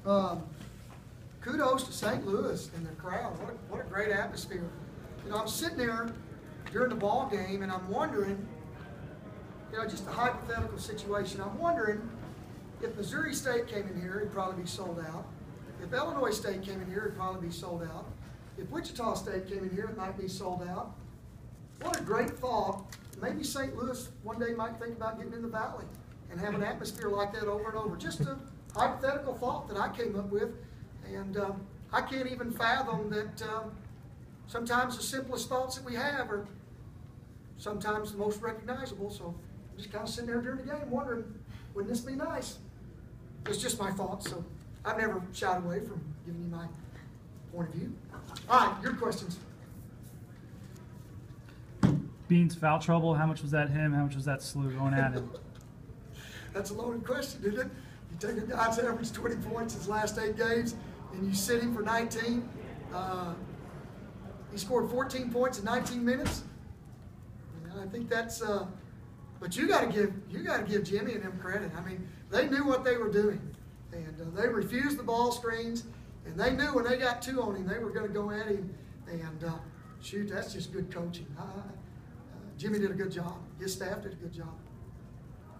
Um, Kudos to St. Louis and the crowd. What a great atmosphere. You know, I'm sitting there during the ball game and I'm wondering, you know, just a hypothetical situation. I'm wondering if Missouri State came in here, it'd probably be sold out. If Illinois State came in here, it'd probably be sold out. If Wichita State came in here, it might be sold out. What a great thought. Maybe St. Louis one day might think about getting in the Valley and have an atmosphere like that over and over. Just a hypothetical thought that I came up with. And I can't even fathom that sometimes the simplest thoughts that we have are sometimes the most recognizable. So I'm just kind of sitting there during the game wondering, wouldn't this be nice? It's just my thoughts. So I've never shied away from giving you my point of view. All right, your questions. Beans foul trouble, how much was that him? How much was that SLU going at him? That's a loaded question, isn't it? You take a guy that's averaged 20 points his last 8 games, and you sit him for 19. He scored 14 points in 19 minutes. And I think that's. But you got to give Jimmy and them credit. I mean, they knew what they were doing, and they refused the ball screens, and they knew when they got 2 on him, they were going to go at him. And shoot, that's just good coaching. Jimmy did a good job. His staff did a good job.